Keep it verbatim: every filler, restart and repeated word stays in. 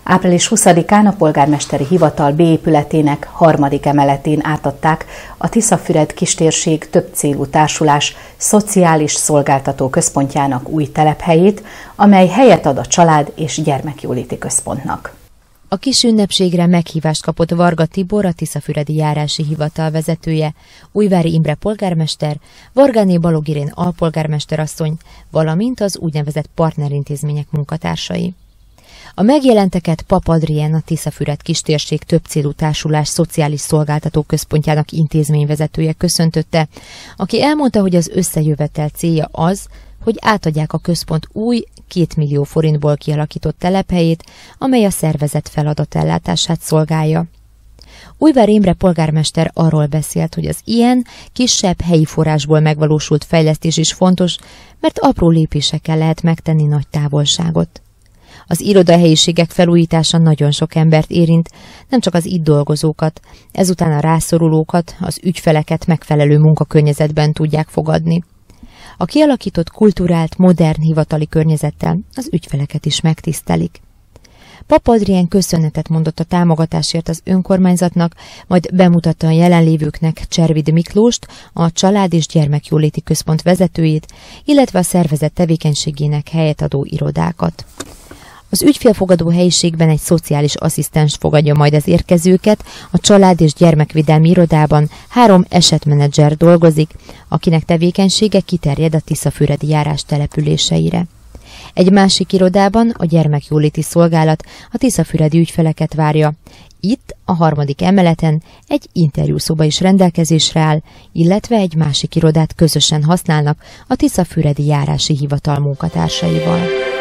április huszadikán a polgármesteri hivatal B épületének harmadik emeletén átadták a Tiszafüred kistérség többcélú társulás szociális szolgáltató központjának új telephelyét, amely helyet ad a család- és gyermekjóléti központnak. A kis ünnepségre meghívást kapott Varga Tibor, a Tiszafüredi járási hivatal vezetője, Újvári Imre polgármester, Vargáné Balog Irén alpolgármester asszony, valamint az úgynevezett partnerintézmények munkatársai. A megjelenteket Pap Adrien, a Tiszafüred kistérség többcélú társulás szociális szolgáltató központjának intézményvezetője köszöntötte, aki elmondta, hogy az összejövetel célja az, hogy átadják a központ új, két millió forintból kialakított telephelyét, amely a szervezet feladatellátását szolgálja. Újvári Imre polgármester arról beszélt, hogy az ilyen, kisebb helyi forrásból megvalósult fejlesztés is fontos, mert apró lépésekkel lehet megtenni nagy távolságot. Az irodahelyiségek felújítása nagyon sok embert érint, nem csak az itt dolgozókat, ezután a rászorulókat, az ügyfeleket megfelelő munkakörnyezetben tudják fogadni. A kialakított kulturált, modern hivatali környezettel az ügyfeleket is megtisztelik. Pap Adrien köszönetet mondott a támogatásért az önkormányzatnak, majd bemutatta a jelenlévőknek Cservid Miklóst, a Család- és Gyermekjóléti Központ vezetőjét, illetve a szervezet tevékenységének helyet adó irodákat. Az ügyfélfogadó helyiségben egy szociális asszisztens fogadja majd az érkezőket, a Család- és Gyermekvédelmi Irodában három esetmenedzser dolgozik, akinek tevékenysége kiterjed a Tiszafüredi járás településeire. Egy másik irodában a gyermekjóléti szolgálat a tiszafüredi ügyfeleket várja. Itt, a harmadik emeleten egy interjúszoba is rendelkezésre áll, illetve egy másik irodát közösen használnak a Tiszafüredi járási hivatal munkatársaival.